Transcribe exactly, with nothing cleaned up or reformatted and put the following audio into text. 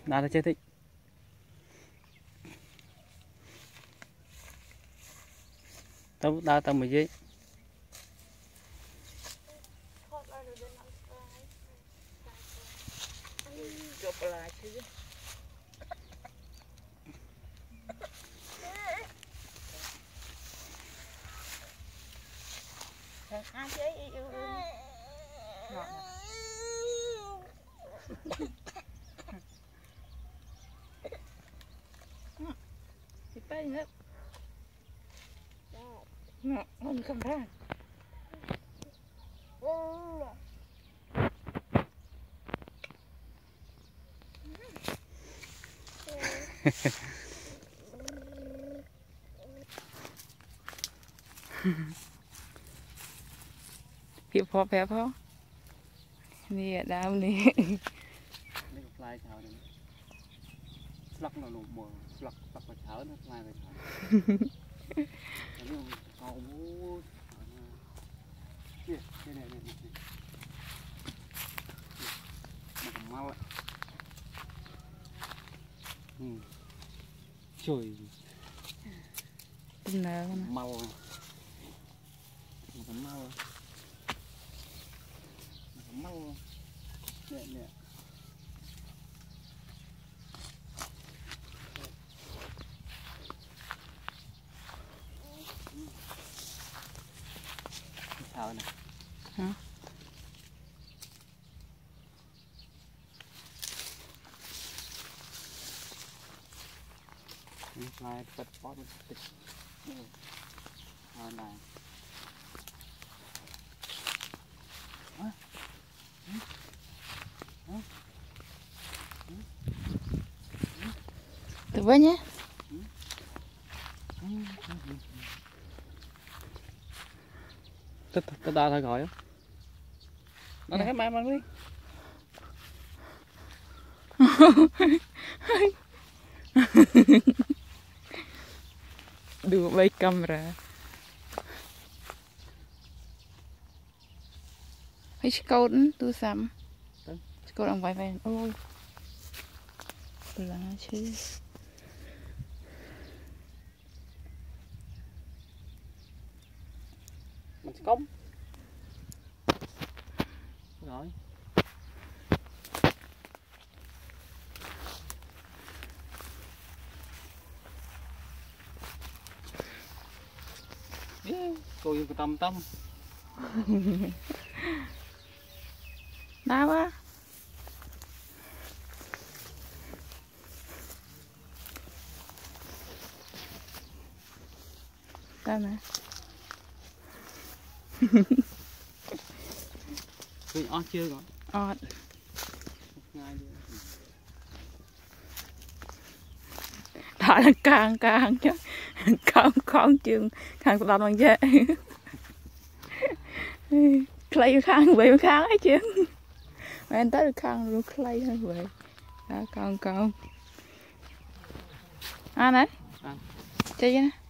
đá nó chết thích tao đá tao mới dễ ai chứ yêu thì tay nữa ngon không ra Hiệp phó phép phó nè đau nè lấy fly chào này lắc nó lụm mờ lắc lắc vào cháo nó fly vào cháo nó hậu mũ kia đây này này nó còn mau ạ ừ trời tin nào mau nó còn mau mau nè nè sao nè hả lại bật bóp tịch à này từ với nhé tất tất đa thôi gọi nó cái mai mang đi dua baik kamera hay câu tu sam câu đang vài vài ôi là chứ mình sẽ cống rồi cô yêu tâm tâm đau quá đau nè tôi ót chưa rồi ót đó là càng càng chứ con con chừng càng tao bằng dễ clay khang về khang ấy chứ mà anh tới được khang rồi clay hơn về đó con con à này chơi chứ